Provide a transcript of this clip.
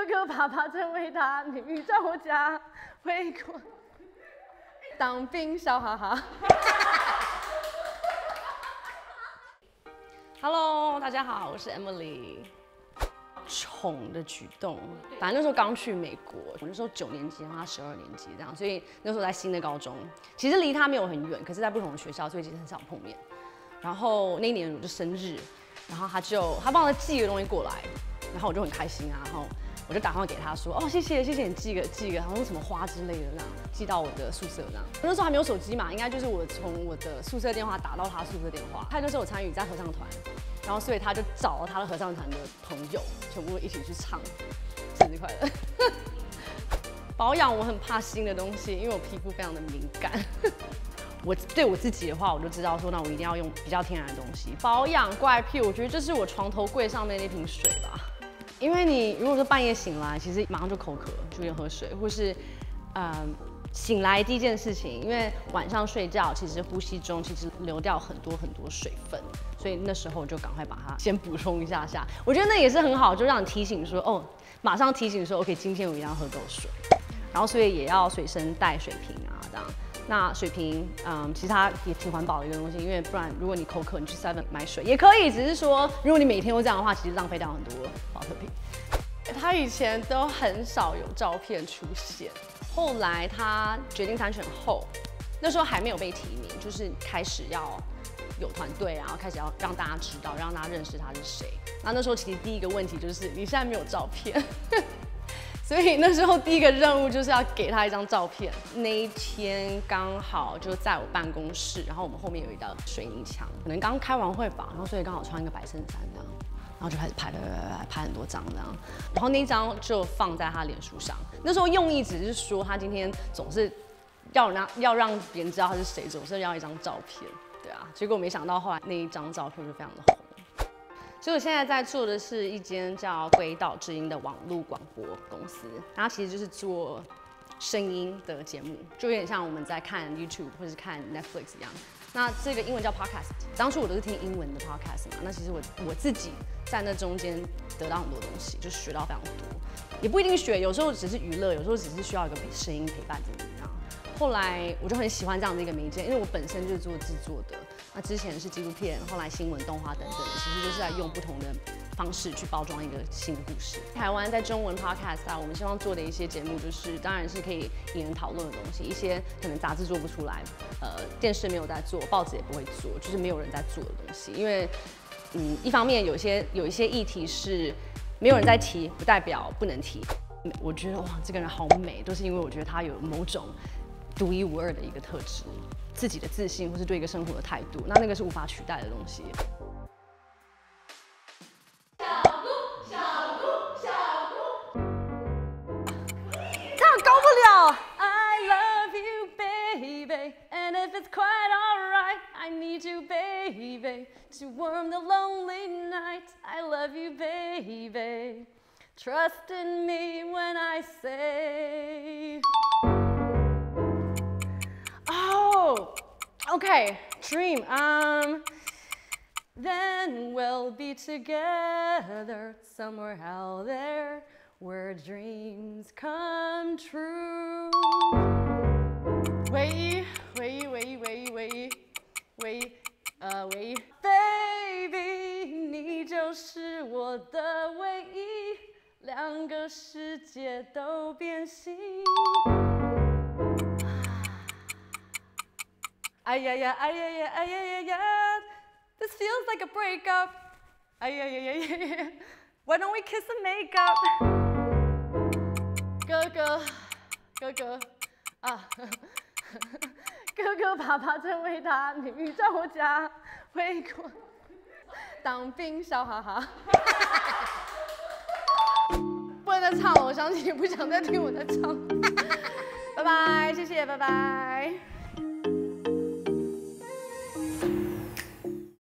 哥哥爸爸真伟大，你在我家回国当兵，笑哈哈。Hello， 大家好，我是 Emily。宠的举动，反正那时候刚去美国，我那时候9年级，然后他12年级这样，所以那时候在新的高中，其实离他没有很远，可是在不同的学校，所以其实很少碰面。然后那一年我就生日，然后他帮我寄个东西过来，然后我就很开心啊，然后我就打电话给他说，哦谢谢你寄个，好像什么花之类的这样，寄到我的宿舍这样。那时候还没有手机嘛，应该就是我从我的宿舍电话打到他宿舍电话。他那时候有参与在合唱团，然后所以他就找了他的合唱团的朋友，全部一起去唱生日快乐。保养我很怕新的东西，因为我皮肤非常的敏感。我对我自己的话，我就知道说，那我一定要用比较天然的东西。保养怪癖，我觉得这是我床头柜上面那瓶水吧。因为你如果说半夜醒来，其实马上就口渴，就要喝水，或是醒来第一件事情，因为晚上睡觉其实呼吸中其实流掉很多水分，所以那时候就赶快把它先补充一下。我觉得那也是很好，就让你提醒说，哦，马上提醒说 ，OK， 今天我一定要喝够水，然后所以也要随身带水瓶啊，这样。那水瓶，其实它也挺环保的一个东西，因为不然如果你口渴，你去 7 买水也可以，只是说如果你每天都这样的话，其实浪费掉很多保特瓶。他以前都很少有照片出现，后来他决定参选后，那时候还没有被提名，就是开始要有团队，然后开始要让大家知道，让大家认识他是谁。那时候其实第一个问题就是你现在没有照片。所以那时候第一个任务就是要给他一张照片。那一天刚好就在我办公室，然后我们后面有一道水泥墙，可能刚开完会吧，然后所以刚好穿一个白衬衫这样，然后就开始拍很多张这样，然后那一张就放在他脸书上。那时候用意只是说他今天总是要让别人知道他是谁，总是要一张照片，对啊。结果没想到后来那一张照片就非常的红。所以我现在在做的是一间叫鬼岛之音的网络广播公司，然后其实就是做声音的节目，就有点像我们在看 YouTube 或是看 Netflix 一样。那这个英文叫 Podcast， 当初我都是听英文的 Podcast 嘛，那其实我自己在那中间得到很多东西，就学到非常多，也不一定学，有时候只是娱乐，有时候只是需要一个声音陪伴着你这样。后来我就很喜欢这样的一个媒介，因为我本身就是做制作的，那之前是纪录片，后来新闻、动画等等的，其实就是在用不同的方式去包装一个新的故事。台湾在中文 podcast 啊，我们希望做的一些节目，就是当然是可以引人讨论的东西，一些可能杂志做不出来，电视没有在做，报纸也不会做，就是没有人在做的东西。因为一方面有一些议题是没有人在提，不代表不能提。我觉得哇，这个人好美，都是因为我觉得他有某种独一无二的一个特质，自己的自信，或是对一个生活的态度，那个是无法取代的东西。小姑，这样高不了。I love you, baby, and if it's quite alright, I need you, baby, to warm the lonely night. I love you, baby. Trust in me when I say. Okay, dream. Then we'll be together somewhere out there where dreams come true. 唯一 Baby， 你就是我的唯一，两个世界都变形。哎呀呀，哎呀呀，哎呀呀呀 ，This feels like a breakup. 哎呀呀呀呀呀 ，Why don't we kiss and make up? 哥哥啊，哥哥爸爸真伟大，你在我家回国当兵，笑哈哈。不能再唱了，我相信你不想再听我在唱。拜拜，谢谢，拜拜。